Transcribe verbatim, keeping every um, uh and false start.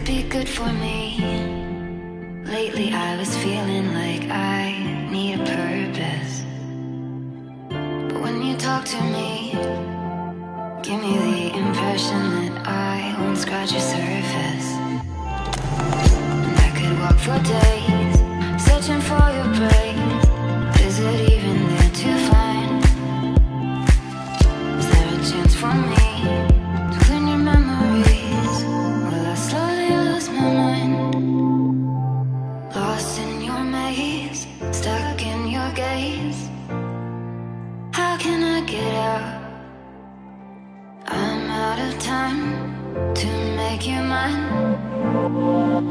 be good for me. Lately I was feeling like I need a purpose, but when you talk to me, give me the impression that I won't scratch your surface. And I could walk for days, searching for your praise. Is it even there to find? Is there a chance for me to clean your memories? Will I slowly lose my mind? Lost in your maze, stuck in your gaze. How can I get out? I'm out of time to make you mine.